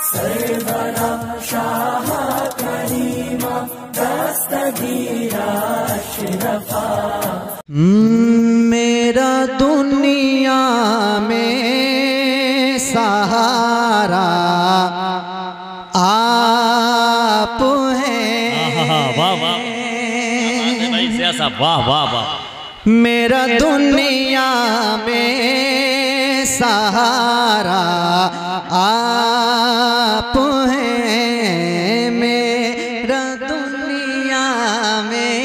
सरवरा शाह करीमा दस्तगीरा अशरफा। मेरा दुनिया में सहारा आप हैं। वाह वाह भाई सियासा, वाह वाह वाह। मेरा दुनिया में सहारा आप हैं। मेरा दुनिया में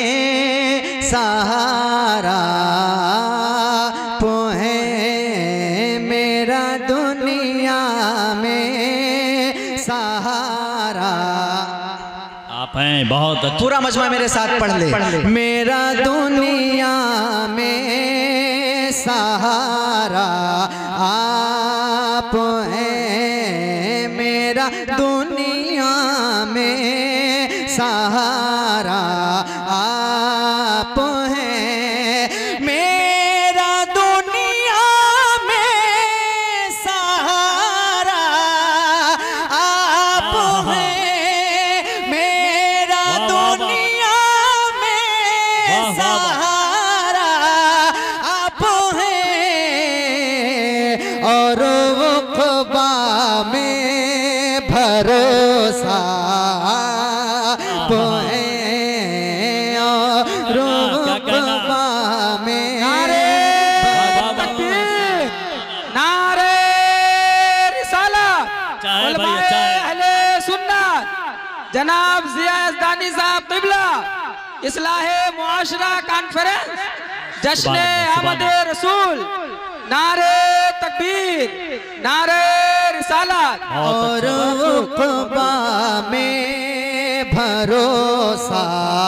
सहारा आप हैं। मेरा दुनिया में सहारा आप हैं। बहुत अच्छा। पूरा मजमा मेरे साथ पढ़ ले। मेरा दुनिया में सहारा आप हैं। मेरा दुनिया में सहारा आप हैं। मेरा दुनिया में सहारा आप हैं। मेरा दुनिया में सहारा आप हैं। और वक़्बा में भरोसा आप हैं। और वक़्बा में नारे रिसालत अहले सुन्नत जनाब ज़िया यज़दानी साहब क़िबला इस्लाहे मुआशरा कॉन्फ्रेंस जश्न आमद रसूल नारे तकबीर नारे रिसालत। और वक़्बा में भरोसा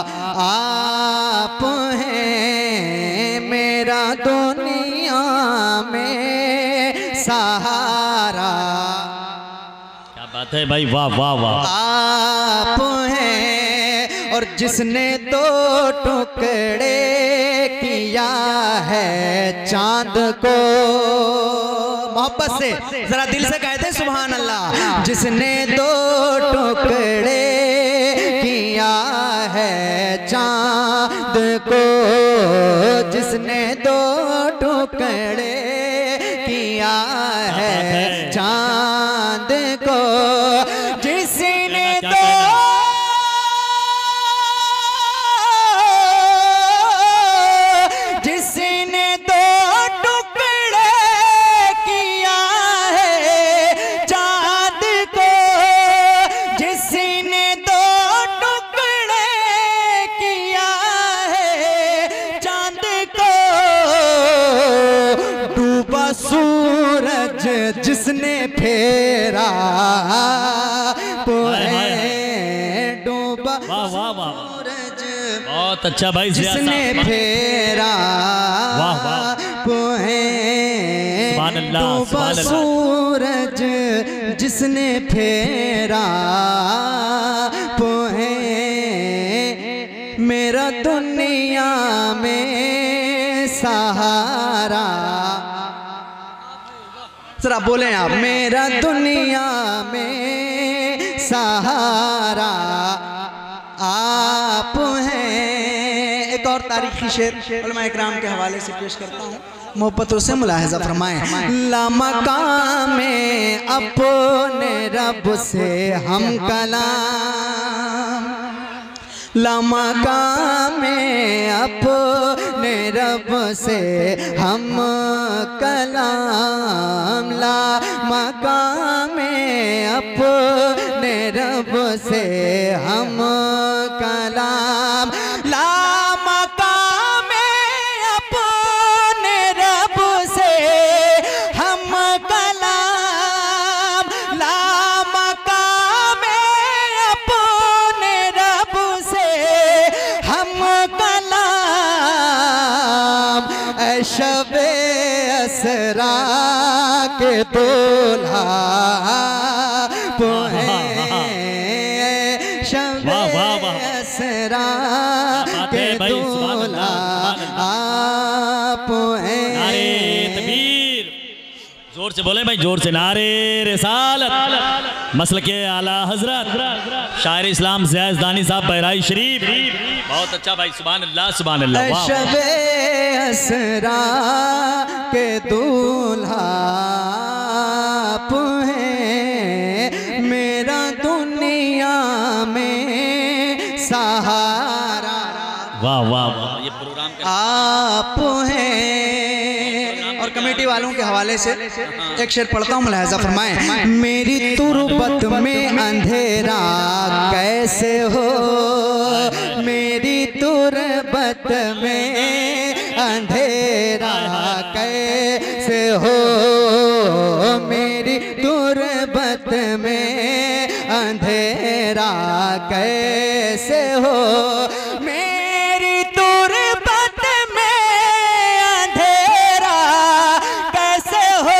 आप हैं। मेरा दुनिया में सहारा क्या बात है भाई, वाह वाह वाह। आप हैं। और जिसने दो टुकड़े किया है चांद को, मोहब्बत से जरा दिल से कहते सुभान अल्लाह। जिसने दो टुकड़े किया है चांद को, जिसने दो टुकड़े किया है चांद को, जिसने दो सूरज जिसने फेरा डूबा सूरज बहुत अच्छा भाई जिसने फेरा डूबा सूरज जिसने फेरा मेरा दुनिया में सहारा। जरा बोलें आप। मेरा दुनिया में सहारा आप हैं। एक और तारीखी शेर उलमा इकराम के हवाले से पेश करता हूँ, मोहब्बतों से मुलाहिज़ा फरमाएं। लामकाम में अपने रब से हम कलाम, लामकाम में अपने रब से हम कलाम, लामकाम में अपने रब से हम कलाम, लामकाम में अपने रब से हम कलाम, लामकाम में अपने रब से हम कलाम। शबे असरा के दूल्हा शबे असरा के दूल्हा आप हैं। तकबीर जोर से बोले भाई, जोर से नारे रिसालत। मसल के आला हजरत शायर इस्लाम ज़ियादानी साहब बहराई शरीफ। बहुत अच्छा भाई, सुभान अल्लाह सुभान अल्लाह। शबे असरा के दूल्हा आप हैं, मेरा दुनिया में सहारा। वाह वाह वाह, ये प्रोग्राम आप हैं। और कमेटी वालों के हवाले से एक शेर पढ़ता हूँ, मुलाहिज़ा फरमाएं। मेरी तुरबत में अंधेरा कैसे हो, मेरी तुरबत में अंधेरा कैसे हो, मेरी तुरबत में अंधेरा कैसे हो, मेरी तुरबत में अंधेरा कैसे हो,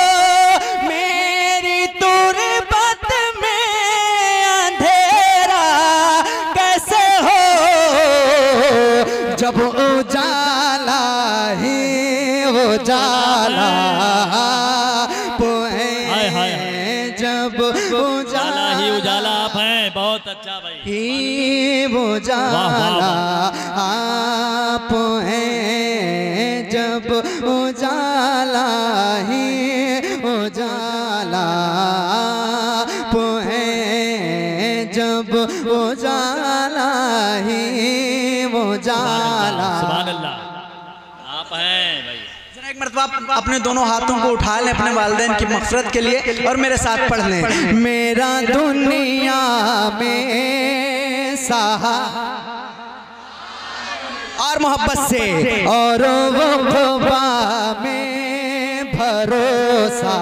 मेरी तुरबत में अंधेरा कैसे हो, जब उजाला ही उजाला जब उजाला ही उजाला आप हैं। बहुत अच्छा भाई, ही उजाला आप हैं, जब उजाला ही उजाला आप हैं, जब उजाला ही उजाला। सुभान अल्लाह, आप हैं भाई। एक मरतबा अपने दोनों हाथों को उठा लें अपने वालिदैन की मग़फ़िरत के लिए और मेरे साथ पढ़ लें। मेरा दुनिया में सहा और मोहब्बत से, और वफ़ा में भरोसा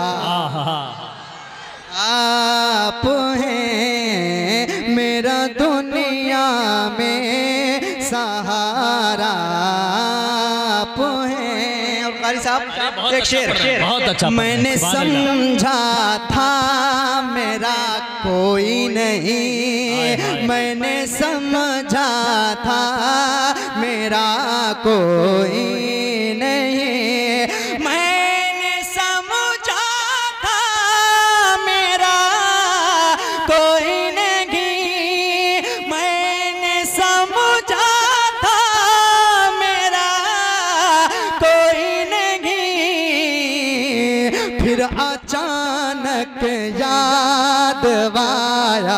आप हैं, मेरा दुनिया में सहारा आप हैं। कारी साहब एक शेर, बहुत अच्छा। मैंने समझा था मेरा कोई नहीं, मैंने समझा था मेरा कोई नहीं, मैंने समझा था मेरा कोई नहीं, मैंने समझा था मेरा कोई नहीं, फिर अचानक याद आया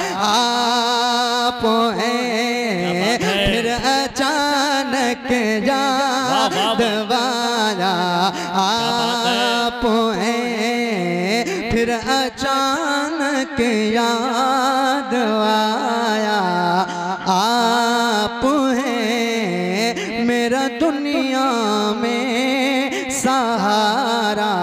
आप हैं, फिर अचानक याद आया आप हैं, फिर अचानक याद आया आप हैं, मेरा दुनिया में सहारा